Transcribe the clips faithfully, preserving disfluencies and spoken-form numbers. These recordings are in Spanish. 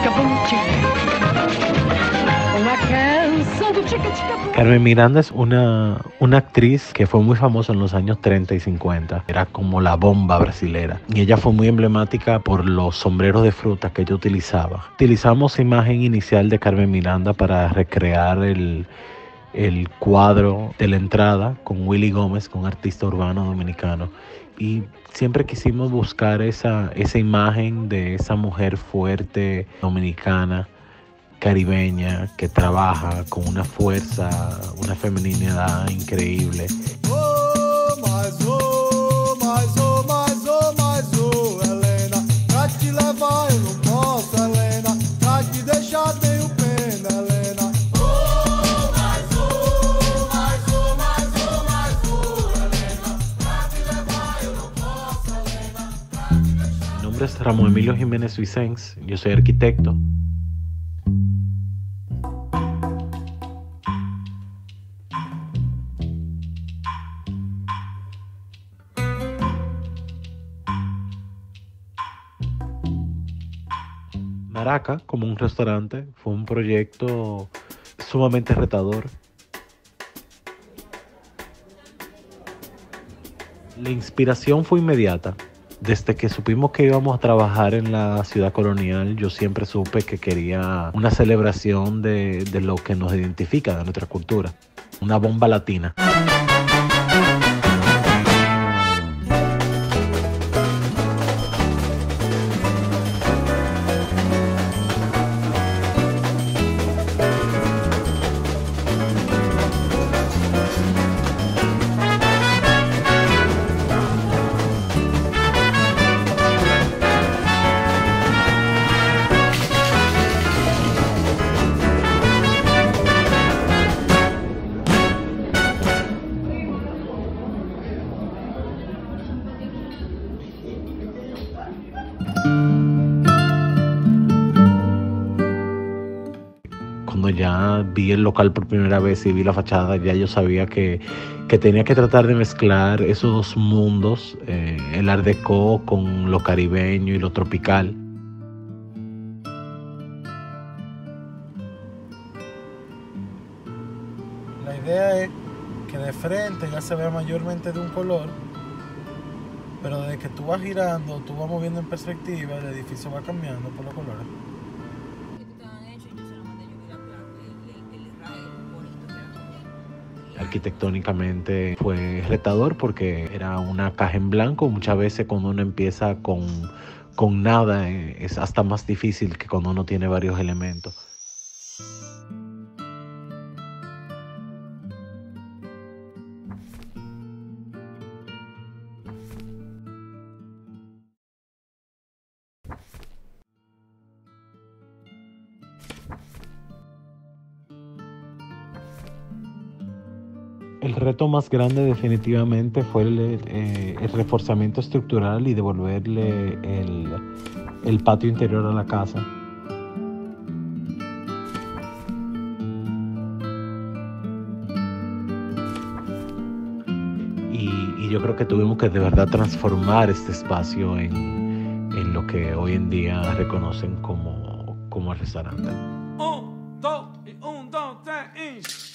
Carmen Miranda es una, una actriz que fue muy famosa en los años treinta y cincuenta. Era como la bomba brasilera. Y ella fue muy emblemática por los sombreros de fruta que ella utilizaba. Utilizamos la imagen inicial de Carmen Miranda para recrear el, el cuadro de la entrada con Willy Gómez, con un artista urbano dominicano. Y siempre quisimos buscar esa, esa imagen de esa mujer fuerte dominicana, caribeña, que trabaja con una fuerza, una feminidad increíble. Oh, mas oh, mas oh, mas oh, mas oh, Helena, pra te levar eu não posso, Helena, pra te deixar tenho pena, Helena. Oh, mas oh, mas oh, mas oh, mas oh, Helena, pra te levar eu não posso, Helena, pra te deixar. Mi nombre es Ramón Emilio Jiménez Vicens, yo soy arquitecto. Maraca, como un restaurante, fue un proyecto sumamente retador. La inspiración fue inmediata. Desde que supimos que íbamos a trabajar en la ciudad colonial, yo siempre supe que quería una celebración de, de lo que nos identifica, de nuestra cultura. Una bomba latina. Cuando ya vi el local por primera vez y vi la fachada, ya yo sabía que, que tenía que tratar de mezclar esos dos mundos, eh, el art déco con lo caribeño y lo tropical. La idea es que de frente ya se vea mayormente de un color, pero desde que tú vas girando, tú vas moviendo en perspectiva, el edificio va cambiando por los colores. Arquitectónicamente fue retador porque era una caja en blanco. Muchas veces cuando uno empieza con, con nada es hasta más difícil que cuando uno tiene varios elementos. El reto más grande definitivamente fue el, eh, el reforzamiento estructural y devolverle el, el patio interior a la casa. Y, y yo creo que tuvimos que de verdad transformar este espacio en, en lo que hoy en día reconocen como, como el restaurante. Un, dos, y un, dos, tres, y...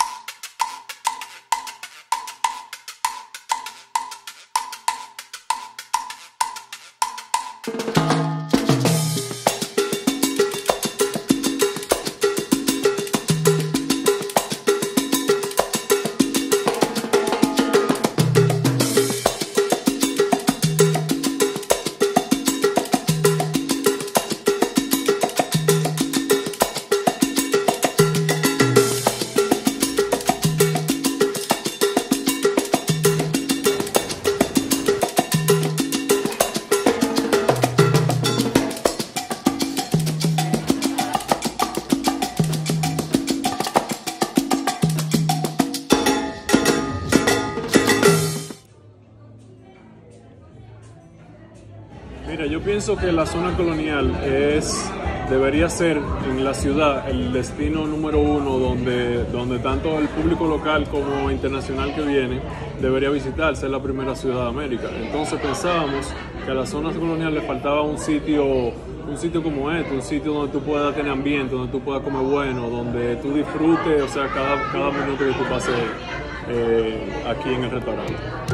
Mira, yo pienso que la zona colonial es, debería ser en la ciudad el destino número uno donde, donde tanto el público local como internacional que viene debería visitar, ser la primera ciudad de América. Entonces pensábamos que a la zona colonial le faltaba un sitio, un sitio como este, un sitio donde tú puedas tener ambiente, donde tú puedas comer bueno, donde tú disfrutes, o sea, cada, cada minuto que tú pases eh, aquí en el restaurante.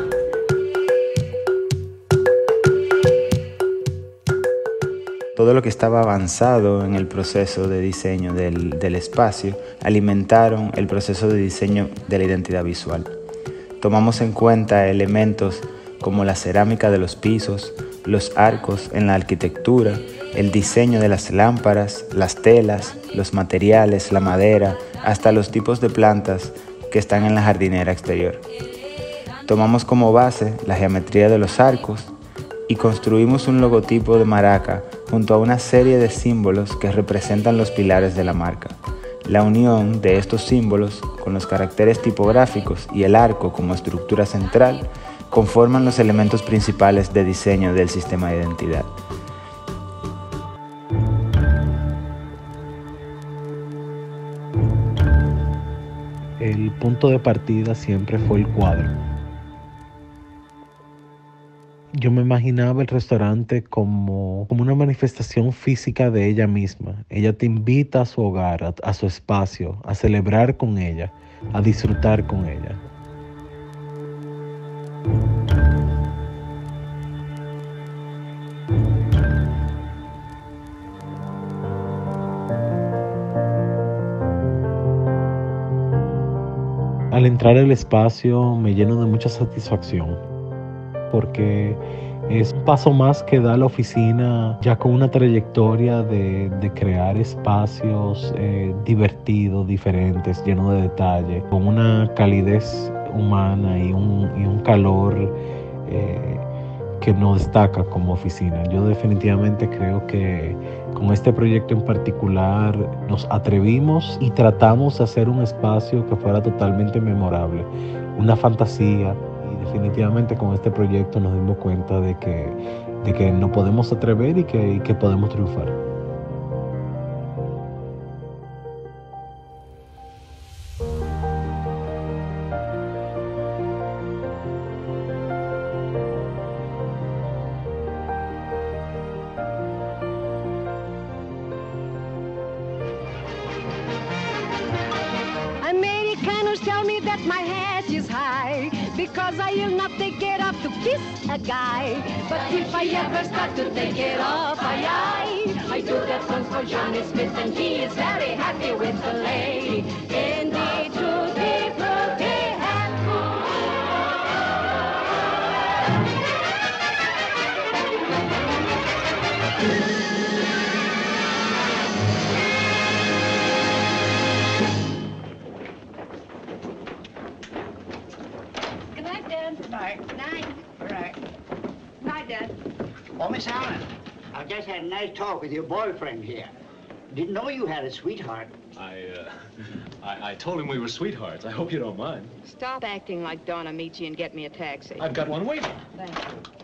Todo lo que estaba avanzado en el proceso de diseño del, del espacio alimentaron el proceso de diseño de la identidad visual. Tomamos en cuenta elementos como la cerámica de los pisos, los arcos en la arquitectura, el diseño de las lámparas, las telas, los materiales, la madera, hasta los tipos de plantas que están en la jardinera exterior. Tomamos como base la geometría de los arcos y construimos un logotipo de maraca junto a una serie de símbolos que representan los pilares de la marca. La unión de estos símbolos con los caracteres tipográficos y el arco como estructura central conforman los elementos principales de diseño del sistema de identidad. El punto de partida siempre fue el cuadro. Yo me imaginaba el restaurante como, como una manifestación física de ella misma. Ella te invita a su hogar, a, a su espacio, a celebrar con ella, a disfrutar con ella. Al entrar al espacio me lleno de mucha satisfacción, porque es un paso más que da la oficina ya con una trayectoria de, de crear espacios eh, divertidos, diferentes, llenos de detalle, con una calidez humana y un, y un calor eh, que nos destaca como oficina. Yo definitivamente creo que con este proyecto en particular nos atrevimos y tratamos de hacer un espacio que fuera totalmente memorable, una fantasía. Definitivamente con este proyecto nos dimos cuenta de que, de que nos podemos atrever y que, y que podemos triunfar. Americanos tell me that my head is high, because I will not take it off to kiss a guy. But if I ever start to take it off, I, I, I do that song for Johnny Smith, and he is very happy with the lady. In the tutti frutti and Good night, Dad. Night. Night. Right. Night, Dad. Oh, Miss Allen, I've just had a nice talk with your boyfriend here. Didn't know you had a sweetheart. I, uh, I, I told him we were sweethearts. I hope you don't mind. Stop acting like Don Amici and get me a taxi. I've got one waiting. Thank you.